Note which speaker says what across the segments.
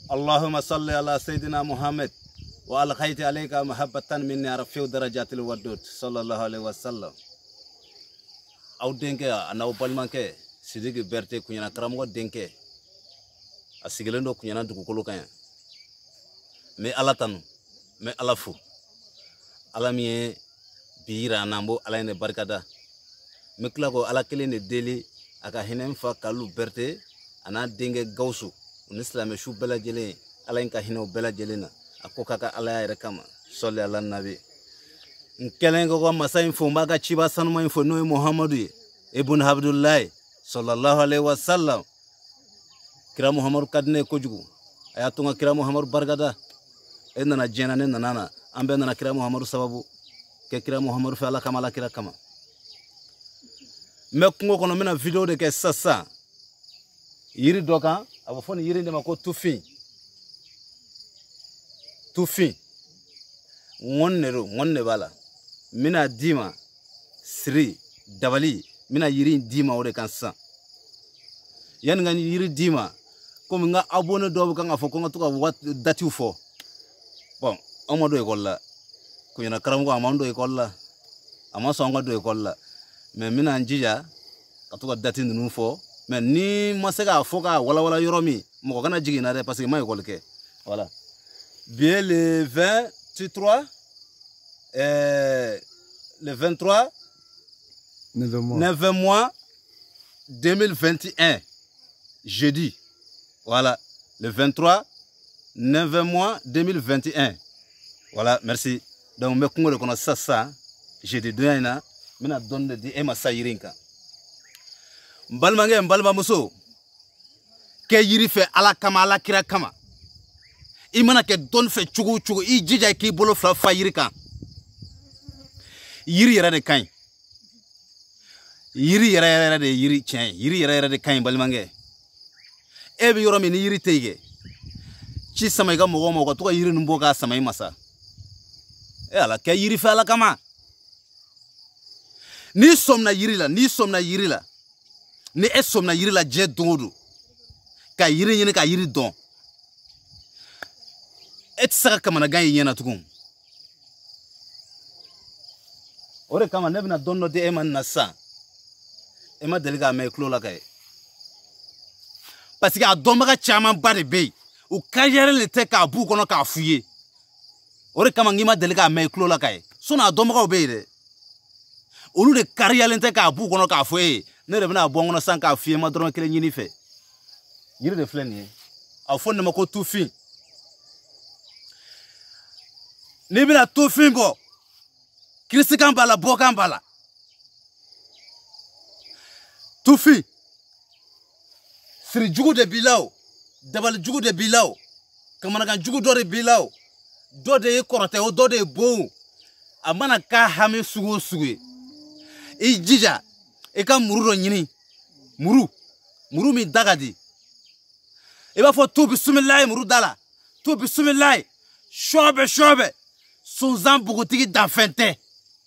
Speaker 1: اللهم صل على سيدنا محمد وعلى خيت عليك محبة مني رفيع درجات الودود صلى الله عليه وسلم أو دينك أنا أبالمانك سيدك برتي كونينا كرامو دينك أسيغلندو كونينا دكوكولو كاين مي الله تانو مي الله فو الله مي بيرا نامبو الله ين بركادا مكلاكو الله كلين ديلي aka hinem fa kalu berte ana dinge gausu unislam shu bela jele ala inka hino bela jelena akoka ka ala ya kama salli ala nabi nkelengo kwa masai mfumba ka chiba sanuma info no muhammadu ibn abdullah sallallahu alaihi wasallam kira muhammad kadne kojugu ayatunga kira muhammad bargada enna jena ne nana ambe na kira muhammad sababu ke kira muhammad fa ala kama ala kira kama mekungo kono mena video de ke sasa yiri doka abafoni yiri ndema ko tufi ngonne bala mina dima sri dabali mina yiri dima ore kansa yan ngani yiri dima ko nga abone do kan afoko nga tuka wat dati fo bon amodo e kolla ko yana karam ko amando e kolla ama songa do e kolla mais mina njija katuka dati nunu fo mais ni masega foka wala yoromi mo kana jigina de parce que may kolke voilà bien le 23 le 23 9 mois 2021 jeudi voilà le 23 9 mois 2021 voilà merci donc me kongo kono sasa jeudi doyana mina donde di ema sayirinka mbalma muso ke yiri fe ala kama ala kira kama imana ke don fe chugu I jija ki bolo fa yiri kan yiri yara de kan yiri yara de yiri chen yiri yara de kan balmange ebi yoro mi ni yiri tege chi samay ga mogo to yiri numbo ga samay masa ala ke yiri fe ala kama ni somna yiri la ni somna yiri la je dondu ka yiri nyene ka yiri don et saka kama na gagne nyena tukun ore kama nebna donno de eman nasa ema deliga me klola kay parce que adomba ka chama bare be u kayere le te ka bu kono ka fuye ore kama ngima deliga me klola kay sona adomba ka be de olu de carrière lente ka bu kono ka fuye ne de bna bongono san ka fuye ma dron kele nyini fe yiri de fleni a fonne mako tufi ni bina tufi bo krisi kan bala bo kan bala tufi siri jugu de bilao dabal jugu de bilao kamana kan jugu do de bilao do de korote o do de bo amana ka hame sugu I jija e ka muru nyini muru mi dagadi e ba fo to bismillah muru dala to bismillah shobe sunzan bugutigi danfente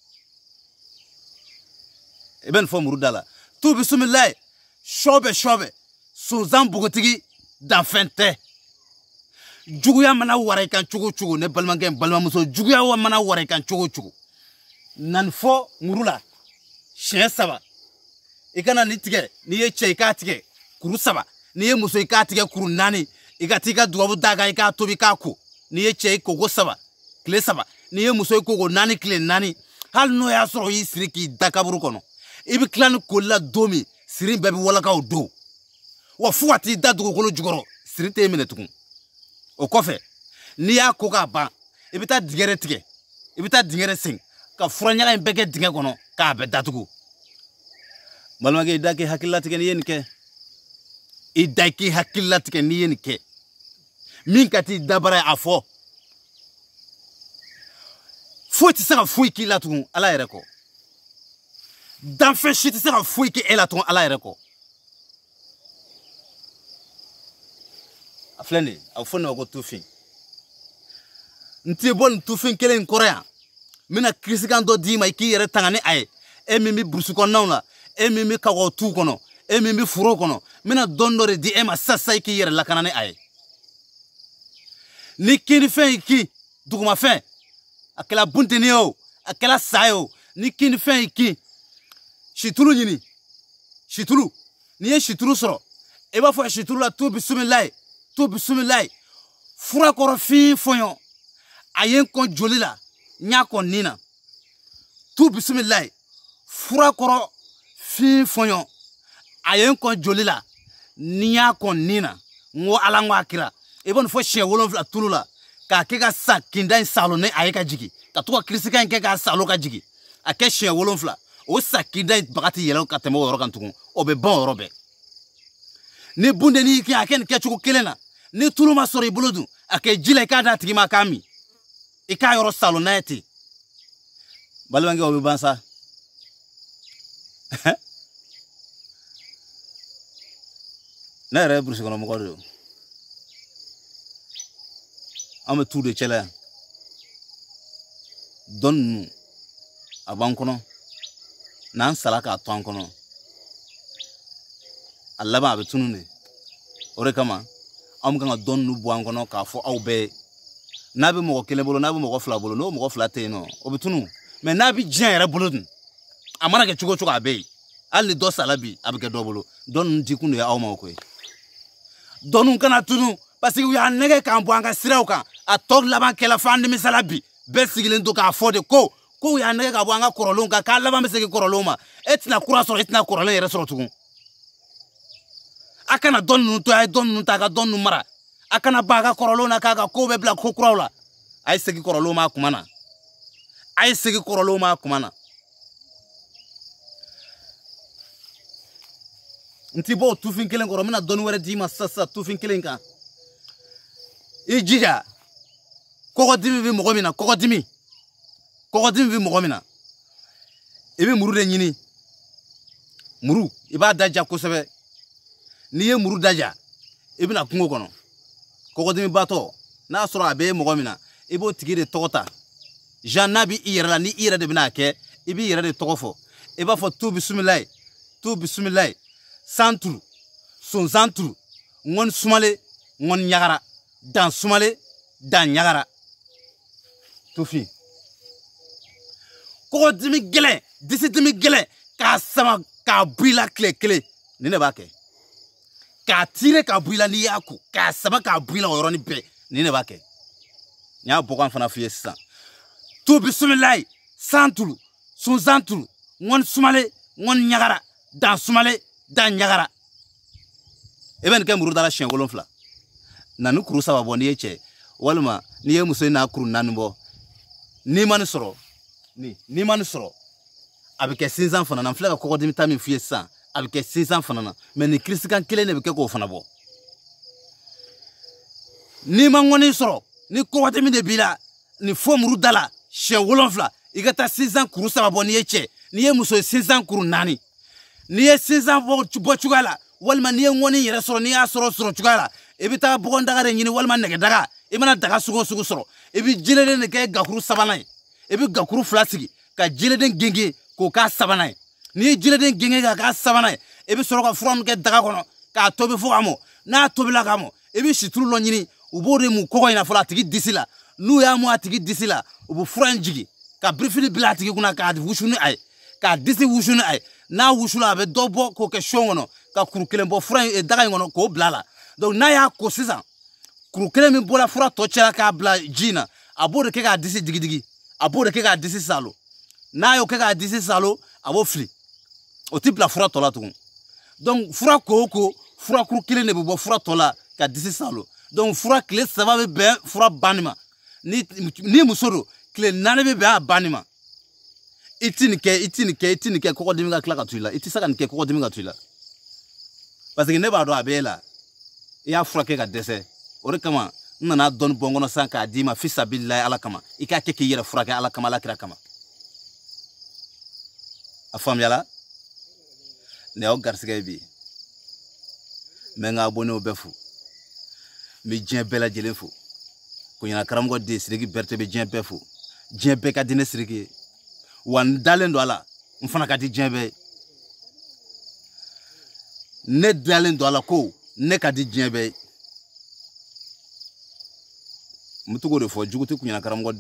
Speaker 1: e ben fo muru dala to bismillah shobe sunzan bugutigi danfente juguya mana wara kan chugu ne balmamuso juguya wa mana wara kan chugu nan fo murula shen saba ikana ni tige ni ye che ka tige kuru saba ni ye muso ka tige kuru nani igatika duwabu daga ika tobi ka ku ni ye che kogo saba kle saba ni ye muso kogo nani kle nani hal no ya soro yi siriki dakaburu kono ibi clan kolla domi sirin bebi wala ka do wa fuati dadugo kolo jugoro sirite mine tukun o kofe ni ya koga ba ibita digere tige ibita digere sing ka furanyala mbeke dinge kono ka be datugu malmage idaki hakillati ken yenke idaki hakillati ken yenke min kati dabara afo foti sera fuiki latu ala ereko dan fe shiti sera fuiki elatu ala ereko aflende afone ko tufi nti bon tufi kelen korea mina krisikan do di mai ki yere tangani ay emimi brusu kon nawla emimi kawo tu kono emimi furo kono mina dondore di ema sasa ki yere lakanani ay ni kini fɛn ki duguma fɛn akela bunteni o akela sayo ni kini fɛn ki shitulu ɲini shitulu ni ye shitulu sɔrɔ e b'a fɔ shitulu la tu bisimilayi fura kɔrɔ fin fɔɲɔ a ye n kɔn joli la n y'a kɔn nin na tu bisimilayi fura kɔrɔ fin fɔɲɔ a ye n kɔn joli la ni y'a kɔn nin na n ko ala n ko a kira i bɛ nin fɔ siɲɛ 7 tulu la k'a kɛ ka sa kinda in salo ni a ye ka jigin ka to ka kirisikan in kɛ k'a salo ka jigin a kɛ siɲɛ 7 o sa kinda in baga tɛ yɛlɛ ka tɛmɛ o yɔrɔ kan tugun o bɛ ban o yɔrɔ bɛɛ ni bundeni y'i kin a kɛ nin kɛcogo kelen na ni tulu ma sɔrɔ i bolo dun a kɛ ji la i k'a d'a tigi ma a k'a min i k'a yɔrɔ salo n'a ye ten balimakɛ o bɛ ban sa ne yɛrɛ ye burusi kɔnɔ mɔgɔ de don an bɛ tu de cɛla yan dɔn ninnu a b'an kɔnɔ n'an sala k'a to an kɔnɔ a laban a bɛ tunun de o de kama an kan ka dɔn ninnu bɔ an kɔnɔ k'a fɔ aw bɛɛ ye n'a bɛ mɔgɔ kelen bolo n'a bɛ mɔgɔ fila bolo n'o mɔgɔ fila tɛ yen nɔ o bɛ tunun mɛ n'a bɛ diɲɛ yɛrɛ bolo dun a mana kɛ cogo o cogo a bɛ yen hali ni dɔ sala bi a bɛ kɛ dɔ bolo dɔn ninnu dikun de ye aw ma o ko ye dɔnnu kana tunun parce que u y'a nɛgɛ k'an bɔ an ka siraw kan a tɔ laban kɛla f'an nimisala bi bɛɛ sigilen to k'a fɔ de ko u y'a nɛgɛ ka bɔ an ka kɔrɔlenw kan k'a laban bɛ segin kɔrɔlenw ma e tɛna kura sɔrɔ e tɛna kɔrɔlen yɛrɛ sɔrɔ tugun a kana dɔn ninnu to a ye dɔn ninnu ta a ka dɔn ninnu mara a kana ban a ka kɔrɔlenw na k'a ka kow bɛ bila ko kuraw la a ye segin kɔrɔlenw ma a kuma na a ye segin kɔrɔlenw ma a kuma na n ti bɔ o tufin kelen kɔrɔ n bɛna dɔnni wɛrɛ d'i ma sisan tufin kelen kan i jija kɔgɔdimi bɛ mɔgɔ min na kɔgɔdimi bɛ mɔgɔ min na i bɛ muru de ɲini muru i b'a daja kosɛbɛ n'i ye muru daja i bɛna kungo kɔnɔ kɔgɔdimi batɔ n'a sɔrɔ a bɛ mɔgɔ min na i b'o tigi de tɔgɔ ta Jean n'a bɛ i yɛrɛ la ni i yɛrɛ de bɛna kɛ i b'i yɛrɛ de tɔgɔ fɔ i b'a fɔ tu bisimilayi san turu sonsan turu ŋɔni sumale ŋɔni ɲagara dan sumale dan ɲagara tufin kɔgɔdimi gɛlɛn disidimi gɛlɛn k'a sama k'a bɔ i la tile kelen nin de b'a kɛ k'a tiire k'a bɔ i la n'i y'a ko k'a sama k'a bɔ i la o yɔrɔnin bɛɛ nin de b'a kɛ n y'a bɔkan fana f'i ye sisan tu bisimilayi san turu sonsan turu ŋɔni sumale ŋɔni ɲagara dan sumale dan ɲagara i bɛ nin kɛ muru dala siɲɛ 7 na ni kuru 3 bɔ n'i ye cɛ walima n'i ye muso in n'a kuru 4 bɔ n'i ma nin sɔrɔ a bɛ kɛ sinsan fana na n filɛ ka kɔgɔdimi ta min f'i ye sisan a bɛ kɛ sinsan fana na mɛ nin kirisikan kelen de bɛ kɛ k'o fana bɔ n'i ma ŋɔni sɔrɔ ni kɔgɔdimi de b'i la nin fɔ muru dala siɲɛ 7 i ka taa sinsan kuru 3 bɔ n'i ye cɛ n'i ye muso ye sinsan kuru 4 n'i ye sinsan bɔ cogoya la walima n'i ye ŋɔni yɛrɛ sɔrɔ n'i y'a sɔrɔ cogoya la i bɛ taa bɔgɔn daga de ɲini walima nɛgɛ daga i mana daga sugu o sugu sɔrɔ i bɛ jileden de kɛ gakuru 3nan ye i bɛ gakuru 2 sigi ka jileden genge k'o k'a 3nan ye n'i ye jileden genge k'a k'a 3nan ye i bɛ sɔrɔ ka fura min kɛ daga kɔnɔ k'a tobi fo ka mɔ n'a tobila ka mɔ i bɛ situlu dɔ ɲini u b'o de mun kɔgɔ in na fɔlɔ a tigi disi la n'u y'a mun a tigi disi la u bɛ fura in jigin ka birifini bila a tigi kunna k'a wusu ni a ye k'a disi wusu ni a ye n'a wusula a bɛ dɔ bɔ k'o kɛ son kɔnɔ ka kuru kelen bɔ fura in daga in kɔnɔ k'o bila a la donc n'a y'a ko sisan kuru kelen min bɔra fura tɔ cɛla k'a bila ji in na a b'o de kɛ k'a disi digidigi a b'o de kɛ k'a disi salo n'a y'o kɛ k'a disi salo a b'o fili o tɛ bila fura tɔ la tugun donc fura ko o ko fura kuru kelen de bɛ bɔ fura tɔ la ka disi salo donc fura tile 3 bɛ bɛn fura banni ma ni muso don tile 4 bɛ bɛn a banni ma i ti nin kɛ kɔgɔdimi ka tila ka to i la i tɛ se ka nin kɛ kɔgɔdimi ka to i la parce que ne b'a dɔn a b'e la i y'a furakɛ ka dɛsɛ o de kama n nana dɔnni bɔ n kɔnɔ sisan k'a d'i ma fi sabililayi ala kama i k'a kɛ k'i yɛrɛ furakɛ ala kama ala kira kama a faamuyala nin y'aw garisɛgɛ ye bi n bɛ n ka abonnew bɛɛ fo n bɛ diɲɛ bɛɛ lajɛlen fo Koɲana karamɔgɔ den Sidiki Berete bɛ diɲɛ bɛɛ fo diɲɛ bɛɛ ka di ne Sidiki ye wa n dalen don a la n fana ka di diɲɛ bɛɛ ye ne dalen don a la ko ne ka di diɲɛ bɛɛ ye n bɛ to k'o de fɔ jugu tɛ kuɲɛna karamɔgɔ